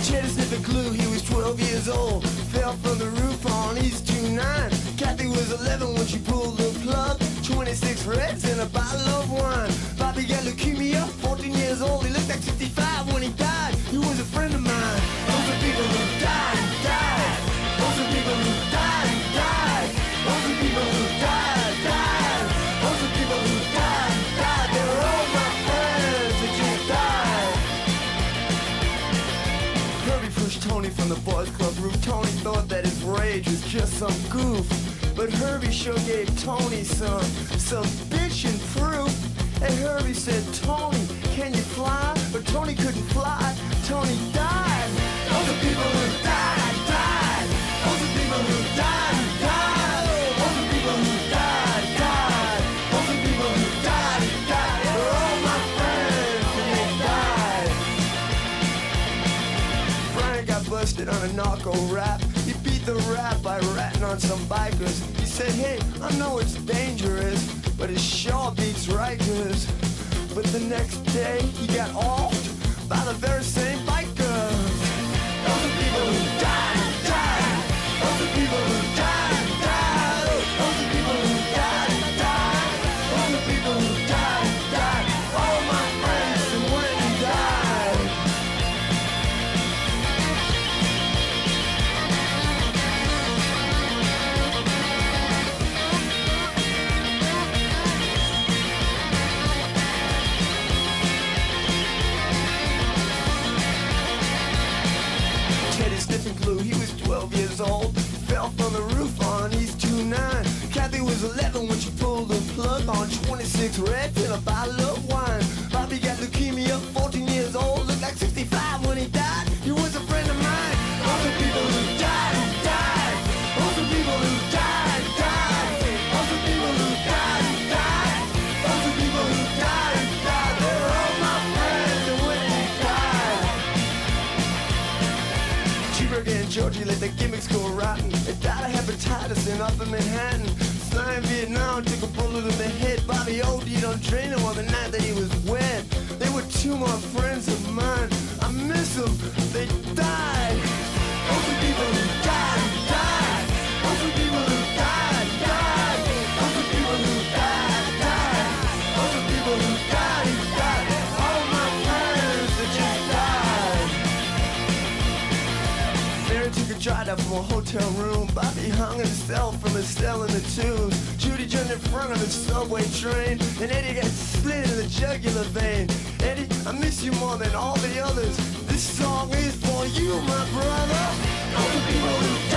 Teddy sniffing glue, he was 12 years old. Fell from the roof on East 29. Cathy was 11 when she pulled the plug. 26 reds and a bottle of wine. Bobby got leukemia, 14 years old. He looked like 65 when he died. He was a friend of mine. Those are people who died, died. Those are people who died, died. Those are people who died, died. Those are people who died, died. They were all my friends that just died. Herbie pushed Tony from the boys club roof. Tony thought that his rage was just some goof, but Herbie sure gave Tony some bitchin' proof. And Herbie said, Tony, can you fly? But Tony couldn't fly. Tony died. Those are people who died, died. Those are people who died, died. Those are people who died, died. Those are people who died, died. They're all my friends and they died. Brian got busted on a narco rap. He beat the rap by ratting on some bikers. He said, hey, I know it's dangerous, but it sure beats Rikers. But the next day, he got offed by the very same bikers. Those are people who died, died. Those are people who died, died. Those are people who died, died. Those are people who died, died. All my friends and when he died. Sniffing glue, he was 12 years old. Fell from the roof on East 29. Cathy was 11 when she pulled the plug on 26 reds and a bottle of wine. Bobby got leukemia, 14 years old. Looked like 65 when he died. He was a friend of mine. Those are people who died, died. Those are people who died, died. Those are people who died, died. Those are people who died, died. They're all my friends and when they died. G-berg and Georgie let the gimmicks go rotten. They died of hepatitis in Upper Manhattan. Flying Vietnam took a bullet in the head. Bobby OD'd on Drano on the night that he was wet. They were two more friends of mine. I miss them, they died. Those are people who died, died. Those are people who died, died. Those are people who died, died. Those are people who died, died. All my friends that just died. Mary took a drive out from a hotel room. Bobby hung himself from a cell in the tubes. Judy jumped in front of the subway train, and Eddie got slit in the jugular vein. Eddie, I miss you more than all the others. This song is for you, my brother. All the people who died.